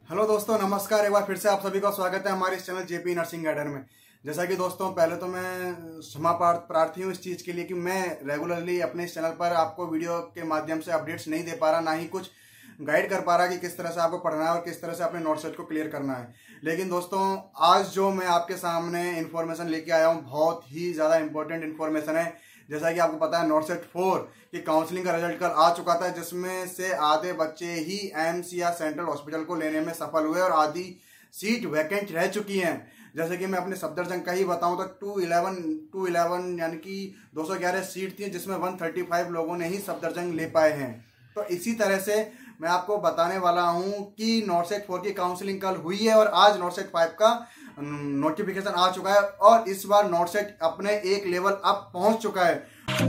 Hello दोस्तों, नमस्कार। एक बार फिर से आप सभी का स्वागत है हमारे इस चैनल जेपी नर्सिंग गाइडर में। जैसा कि दोस्तों, पहले तो मैं क्षमा प्रार्थी हूँ इस चीज़ के लिए कि मैं रेगुलरली अपने इस चैनल पर आपको वीडियो के माध्यम से अपडेट्स नहीं दे पा रहा, ना ही कुछ गाइड कर पा रहा कि किस तरह से आपको पढ़ना है और किस तरह से अपने नोट सेट को क्लियर करना है। लेकिन दोस्तों, आज जो मैं आपके सामने इन्फॉर्मेशन लेके आया हूँ बहुत ही ज़्यादा इंपॉर्टेंट इन्फॉर्मेशन है। जैसा कि आपको पता है, नोट सेट 4 की काउंसलिंग का रिजल्ट कल आ चुका था, जिसमें से आधे बच्चे ही एम्स या सेंट्रल हॉस्पिटल को लेने में सफल हुए और आधी सीट वैकेंट रह चुकी हैं। जैसे कि मैं अपने सफदरजंग का ही बताऊं तो 211 यानी कि 211 सीट थी, जिसमें 135 लोगों ने ही सफदरजंग ले पाए हैं। तो इसी तरह से मैं आपको बताने वाला हूं कि नोट सेट 4 की काउंसलिंग कल हुई है और आज नोट सेट 5 का नोटिफिकेशन आ चुका है और इस बार नोट सेट अपने एक लेवल अप पहुंच चुका है।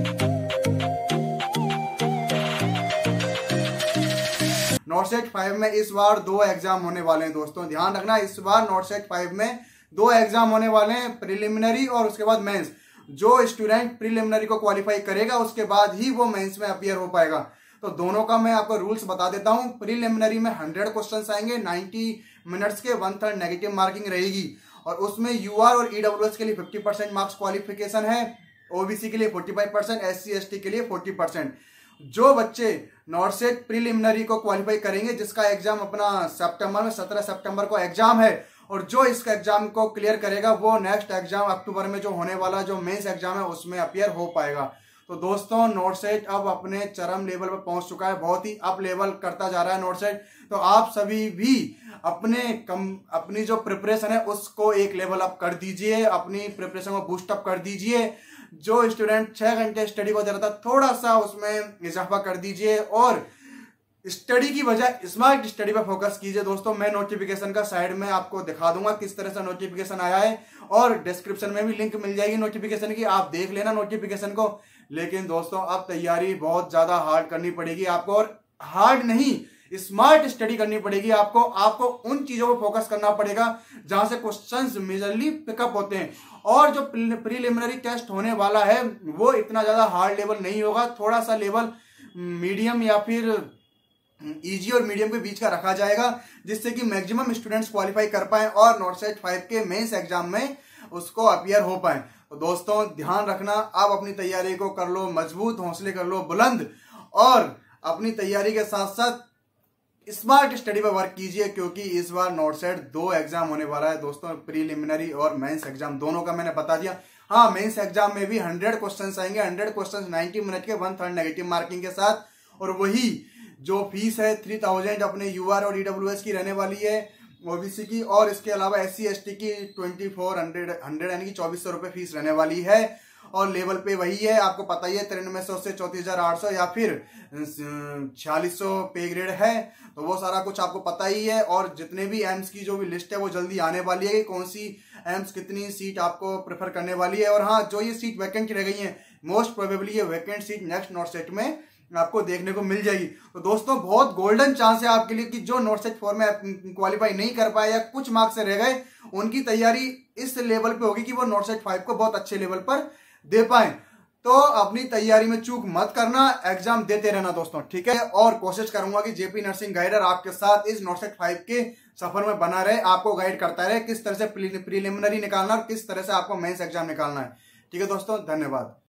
नोट सेट 5 में इस बार 2 एग्जाम होने वाले हैं दोस्तों, ध्यान रखना। इस बार नोट सेट 5 में 2 एग्जाम होने वाले हैं, प्रिलिमिनरी और उसके बाद मेंस। जो स्टूडेंट प्रिलिमिनरी को क्वालिफाई करेगा उसके बाद ही वो मेंस में अपीयर हो पाएगा। तो दोनों का मैं आपको रूल्स बता देता हूं। प्रिलिमिनरी में 100 क्वेश्चंस आएंगे, 90 मिनट्स के, 1/3 नेगेटिव मार्किंग रहेगी और उसमें यूआर और ईडब्ल्यूएस के लिए 50% मार्क्स क्वालिफिकेशन है, ओबीसी के लिए 45%, एससी एसटी के लिए 40%। जो बच्चे नोट सेट प्रिलिमिनरी को क्वालिफाई करेंगे, जिसका एग्जाम अपना सितंबर में 17 सितंबर को एग्जाम है, और जो इसका एग्जाम को क्लियर करेगा वो नेक्स्ट एग्जाम अक्टूबर में जो होने वाला जो मेंस एग्जाम है उसमें अपीयर हो पाएगा। तो दोस्तों, नोट सेट अब अपने चरम लेवल पर पहुंच चुका है, बहुत ही अप लेवल करता जा रहा है नोट सेट। तो आप सभी भी अपनी जो प्रिपरेशन है उसको एक लेवल अप कर दीजिए, अपनी प्रिपरेशन को बूस्ट अप कर दीजिए। जो स्टूडेंट 6 घंटे स्टडी को दे रहा था, थोड़ा सा उसमें इजाफा कर दीजिए और स्टडी की बजाय स्मार्ट स्टडी पर फोकस कीजिए। दोस्तों, मैं नोटिफिकेशन का साइड में आपको दिखा दूंगा किस तरह से नोटिफिकेशन आया है और डिस्क्रिप्शन में भी लिंक मिल जाएगी नोटिफिकेशन की, आप देख लेना नोटिफिकेशन को। लेकिन दोस्तों, अब तैयारी बहुत ज्यादा हार्ड करनी पड़ेगी आपको, और हार्ड नहीं, स्मार्ट स्टडी करनी पड़ेगी आपको उन चीजों पर फोकस करना पड़ेगा जहां से क्वेश्चंस मेजरली पिकअप होते हैं। और जो प्रीलिमिनरी टेस्ट होने वाला है वो इतना ज्यादा हार्ड लेवल नहीं होगा, थोड़ा सा लेवल मीडियम या फिर इजी और मीडियम के बीच का रखा जाएगा, जिससे कि मैक्सिमम स्टूडेंट्स क्वालिफाई कर पाए और नोट सेट 5 के मेंस एग्जाम में उसको अपीयर हो पाए। तो दोस्तों, ध्यान रखना, आप अपनी तैयारी को कर लो मजबूत, हौसले कर लो बुलंद, और अपनी तैयारी के साथ साथ स्मार्ट स्टडी पर वर्क कीजिए, क्योंकि इस बार नोट सेट 2 एग्जाम होने वाला है दोस्तों, प्रीलिमिनरी और मेंस एग्जाम दोनों का मैंने बता दिया। हाँ, मेंस एग्जाम में भी 100 क्वेश्चंस आएंगे, 100 क्वेश्चंस 90 मिनट के, 1/3 नेगेटिव मार्किंग के साथ, और वही जो फीस है 3000 अपने यूआर और ईडब्ल्यूएस की रहने वाली है, ओबीसी की, और इसके अलावा एससी एसटी की 2400 यानी कि 2400 रुपए फीस रहने वाली है। और लेवल पे वही है, आपको पता ही है, 9300 से 34,800 या फिर 4600 पे ग्रेड है। तो वो सारा कुछ आपको पता ही है। और जितने भी एम्स की जो भी लिस्ट है वो जल्दी आने वाली है कि कौन सी एम्स कितनी सीट आपको प्रेफर करने वाली है। और हाँ, जो ये सीट वैकेंट रह गई है, मोस्ट प्रोबेबली ये vacant seat next NORCET में आपको देखने को मिल जाएगी। तो दोस्तों, बहुत गोल्डन चांस है आपके लिए कि जो नोट सेट 4 में क्वालिफाई नहीं कर पाए या कुछ मार्क्स से रह गए, उनकी तैयारी इस लेवल पे होगी कि वो नोट सेट 5 को बहुत अच्छे लेवल पर दे पाए। तो अपनी तैयारी में चूक मत करना, एग्जाम देते रहना दोस्तों, ठीक है। और कोशिश करूंगा कि जेपी नर्सिंग गाइडर आपके साथ इस नोट सेट 5 के सफर में बना रहे, आपको गाइड करता रहे किस तरह से प्रीलिमिनरी निकालना और किस तरह से आपको मेंस एग्जाम निकालना है। ठीक है दोस्तों, धन्यवाद।